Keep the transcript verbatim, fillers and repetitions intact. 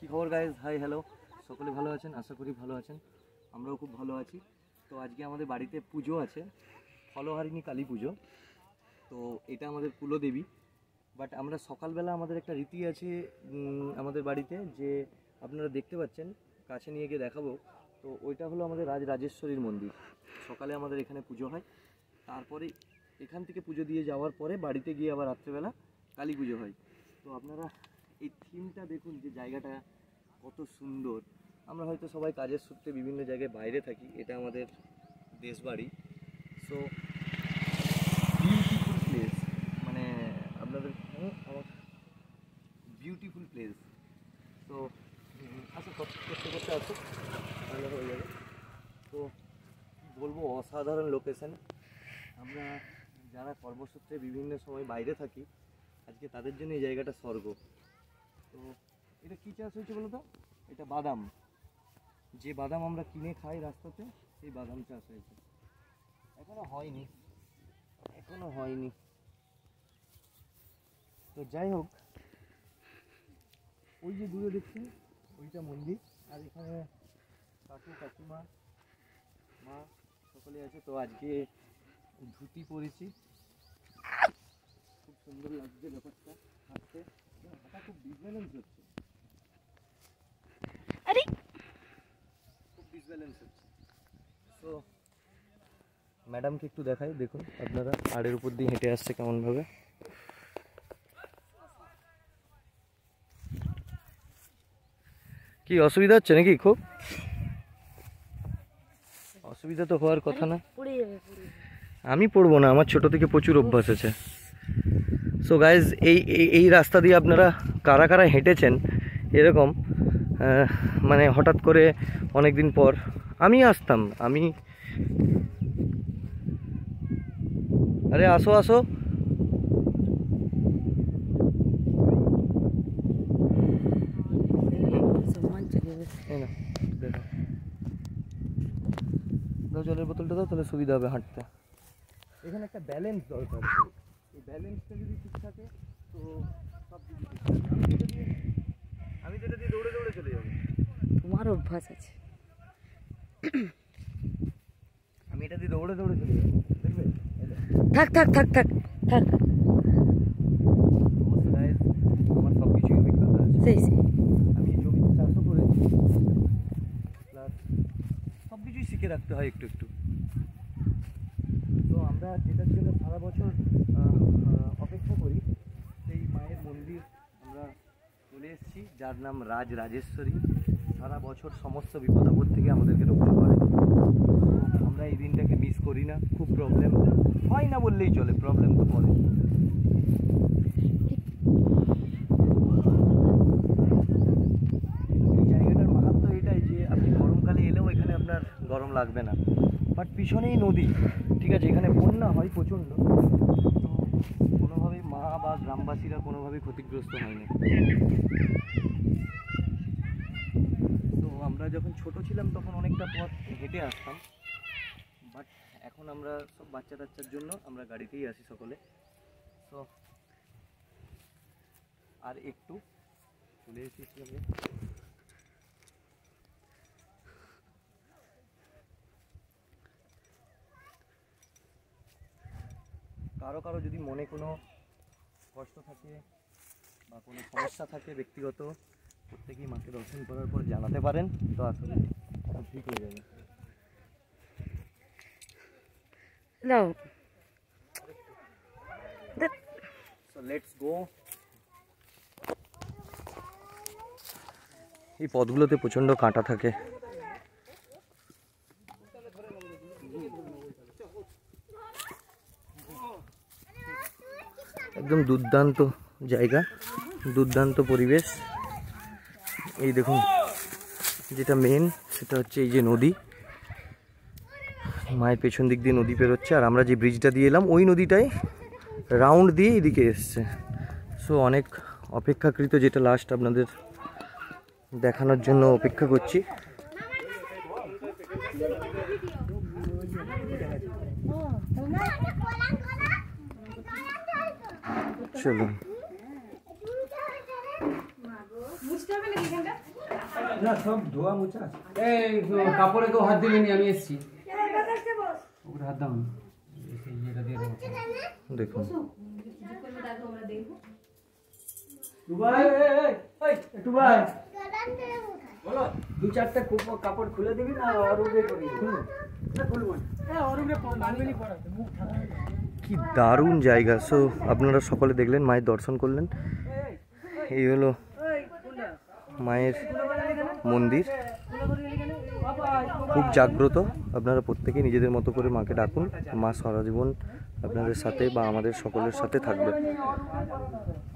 কি খবর guys? Hi hello, সকলে ভালো আছেন? আশা করি ভালো আছেন, আমরাও খুব ভালো আছি। তো আজকে আমাদের বাড়িতে পুজো আছে, ফলহারিণী কালী পুজো। তো এটা আমাদের কুলদেবী। বাট আমরা সকালবেলা আমাদের একটা রীতি আছে আমাদের বাড়িতে, যে আপনারা দেখতে পাচ্ছেন, কাছে নিয়ে গিয়ে দেখাবো। তো ওইটা হলো আমাদের রাজ রাজেশ্বরীর মন্দির। সকালে আমাদের এখানে পুজো হয়, তারপরে এখান থেকে পুজো দিয়ে যাওয়ার পরে বাড়িতে গিয়ে আবার রাত্রেবেলা কালী পুজো হয়। তো আপনারা এই থিমটা দেখুন, যে জায়গাটা কত সুন্দর। আমরা হয়তো সবাই কাজের সূত্রে বিভিন্ন জায়গায় বাইরে থাকি, এটা আমাদের দেশ বাড়ি। সো বিউটিফুল প্লেস, মানে আপনাদের আমার বিউটিফুল প্লেস। তো আচ্ছা, করতে করতে আসো, তাহলে হয়ে যাবে। তো বলবো, অসাধারণ লোকেশন। আমরা যারা কর্মসূত্রে বিভিন্ন সময় বাইরে থাকি, আজকে তাদের জন্য এই জায়গাটা স্বর্গ। তো এটা কী চাষ হয়েছে বলো তো? এটা বাদাম। যে বাদাম আমরা কিনে খাই রাস্তাতে, সেই বাদাম চাষ হয়েছে। এখনো হয়নি, এখনো হয়নি। তো যাই হোক, ওই যে দূরে দেখছি ওইটা মন্দির, আর এখানে কাকু কাকিমা মা সকলে আছে। তো আজকে ধুতি পরেছি, খুব সুন্দর লাগছে ব্যাপারটা হাঁটতে। হাঁটা খুব ডিসব্যালেন্স হচ্ছে, খুব ডিসব্যালেন্স হচ্ছে। তো ম্যাডামকে একটু দেখাই, দেখুন আপনারা আড়ের উপর দিয়ে হেঁটে আসছে কেমনভাবে। কি অসুবিধা হচ্ছে নাকি? খুব অসুবিধা তো হওয়ার কথা না। আমি পড়বো না, আমার ছোট থেকে প্রচুর অভ্যাস আছে। সো গাইজ, এই এই রাস্তা দিয়ে আপনারা কারা কারা হেঁটেছেন এরকম, মানে হঠাৎ করে অনেক দিন পর আমি আসতাম। আমি আরে আসো আসো, দাও জলের বোতলটা দাও, তাহলে সুবিধা হবে হাঁটতে। এখানে একটা ব্যালেন্স দরকার, এই ব্যালেন্সটা যদি ঠিক থাকে তো সব কিছু ঠিক থাকে। আমি যেটা দিয়ে দৌড়ে দৌড়ে চলে যাবো, তোমার অভ্যাস আছে। আমি এটা দিয়ে দৌড়ে দৌড়ে চলে যাবো, দেখবে? থাক থাক থাক থাক থাক, আমার সব কিছুই অভিজ্ঞতা আছে। সেই সেই আমি জমিতে চাষও করেছি, প্লাস সব কিছুই শিখে রাখতে হয় একটু একটু। তো আমরা যেটার জন্য সারা বছর অপেক্ষা করি, সেই মায়ের মন্দির আমরা চলে এসেছি, যার নাম রাজ রাজেশ্বরী। সারা বছর সমস্ত বিপদ আপদ থেকে আমাদেরকে রক্ষা করে। তো আমরা এই দিনটাকে মিস করি না। খুব প্রবলেম হয় না বললেই চলে, প্রবলেম তো পড়ে। এই জায়গাটার মাহাত্ম্য এটাই যে আপনি গরমকালে এলেও এখানে আপনার গরম লাগবে না। বাট পিছনেই নদী, ঠিক আছে, এখানে বন্যা হয় প্রচণ্ড, তো কোনোভাবেই মা বা গ্রামবাসীরা কোনোভাবেই ক্ষতিগ্রস্ত হয় না। তো আমরা যখন ছোট ছিলাম তখন অনেকটা পথ হেঁটে আসতাম, বাট এখন আমরা সব বাচ্চা টাচ্চার জন্য আমরা গাড়িতেই আসি সকলে। তো আর একটু চলে এসেছি আমরা। কারো কারো যদি মনে কোনো কষ্ট থাকে বা কোনো সমস্যা থাকে ব্যক্তিগত, প্রত্যেকেই মাকে দর্শন করার পর জানাতে পারেন, তো আসলে সব ঠিক হয়ে যাবে। Now, so let's go. এই পথগুলোতে প্রচণ্ড কাঁটা থাকে। একদম দুর্দান্ত জায়গা, দুর্দান্ত পরিবেশ। এই দেখুন, যেটা মেন সেটা হচ্ছে এই যে নদী, মায়ের পেছন দিক দিয়ে নদী পেরোচ্ছে, আর আমরা যে ব্রিজটা দিয়ে এলাম ওই নদীটাই রাউন্ড দিয়ে এদিকে এসছে। সো অনেক অপেক্ষাকৃত, যেটা লাস্ট আপনাদের দেখানোর জন্য অপেক্ষা করছি। চলুন। না সব ধোয়া মোছা আছে। এই কাপড়ে কেউ হাত দিলেনি, আমি এসেছি। ওকে হাত দাও না, ইয়েটা দিয়ে দেবো। দেখুন দুবাই একটু ভাই বলো, দু চারটা কাপড় খুলে দিবি না আর উপরে করি না খুলবো না। হ্যাঁ ওর উপরে বাঁধবেনি পড়াতে মুখ ঠান্ডা। কি দারুণ জায়গা। সো আপনারা সকলে দেখলেন, মায়ের দর্শন করলেন। এই হলো মায়ের মন্দির, খুব জাগ্রত। আপনারা প্রত্যেকে নিজেদের মতো করে মাকে ডাকুন, মা সারা জীবন আপনাদের সাথে বা আমাদের সকলের সাথে থাকবে।